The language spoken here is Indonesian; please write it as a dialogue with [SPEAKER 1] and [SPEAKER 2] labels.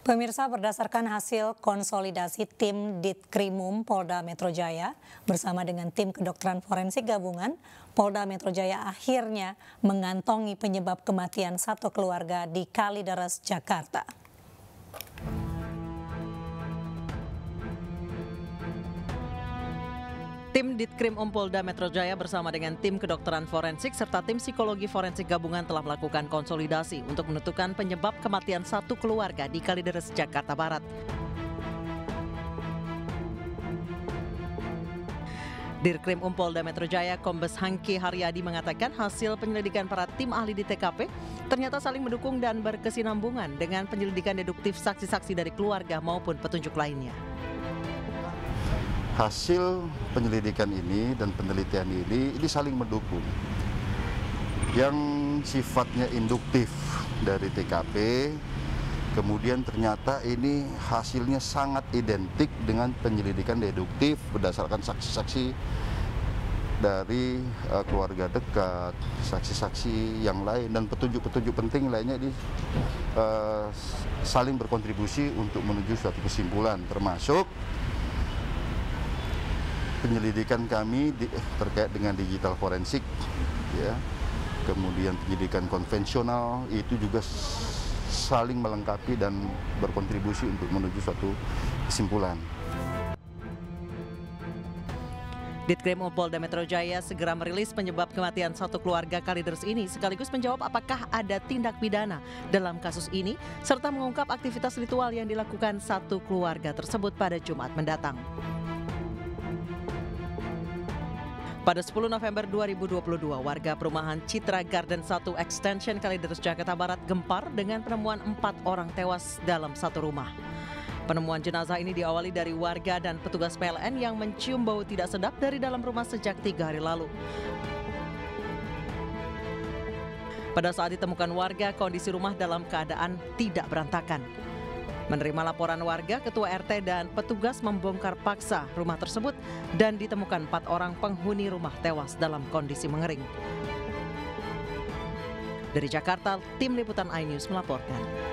[SPEAKER 1] Pemirsa, berdasarkan hasil konsolidasi tim Ditkrimum Polda Metro Jaya bersama dengan tim kedokteran forensik gabungan, Polda Metro Jaya akhirnya mengantongi penyebab kematian satu keluarga di Kalideres, Jakarta.
[SPEAKER 2] Tim Ditkrimum Polda Metro Jaya bersama dengan tim kedokteran forensik serta tim psikologi forensik gabungan telah melakukan konsolidasi untuk menentukan penyebab kematian satu keluarga di Kalideres, Jakarta Barat. Dirkrimum Polda Metro Jaya Kombes Hangki Haryadi mengatakan hasil penyelidikan para tim ahli di TKP ternyata saling mendukung dan berkesinambungan dengan penyelidikan deduktif saksi-saksi dari keluarga maupun petunjuk lainnya.
[SPEAKER 3] Hasil penyelidikan ini dan penelitian ini saling mendukung. Yang sifatnya induktif dari TKP, kemudian ternyata ini hasilnya sangat identik dengan penyelidikan deduktif berdasarkan saksi-saksi dari keluarga dekat, saksi-saksi yang lain, dan petunjuk-petunjuk penting lainnya ini saling berkontribusi untuk menuju suatu kesimpulan, termasuk penyelidikan kami terkait dengan digital forensik, ya, kemudian penyelidikan konvensional itu juga saling melengkapi dan berkontribusi untuk menuju suatu kesimpulan.
[SPEAKER 2] Ditkrimum Polda Metro Jaya segera merilis penyebab kematian satu keluarga Kalideres ini sekaligus menjawab apakah ada tindak pidana dalam kasus ini serta mengungkap aktivitas ritual yang dilakukan satu keluarga tersebut pada Jumat mendatang. Pada 10 November 2022, warga perumahan Citra Garden 1 Extension Kalideres, Jakarta Barat gempar dengan penemuan 4 orang tewas dalam satu rumah. Penemuan jenazah ini diawali dari warga dan petugas PLN yang mencium bau tidak sedap dari dalam rumah sejak 3 hari lalu. Pada saat ditemukan warga, kondisi rumah dalam keadaan tidak berantakan. Menerima laporan warga, ketua RT dan petugas membongkar paksa rumah tersebut dan ditemukan 4 orang penghuni rumah tewas dalam kondisi mengering. Dari Jakarta, tim liputan iNews melaporkan.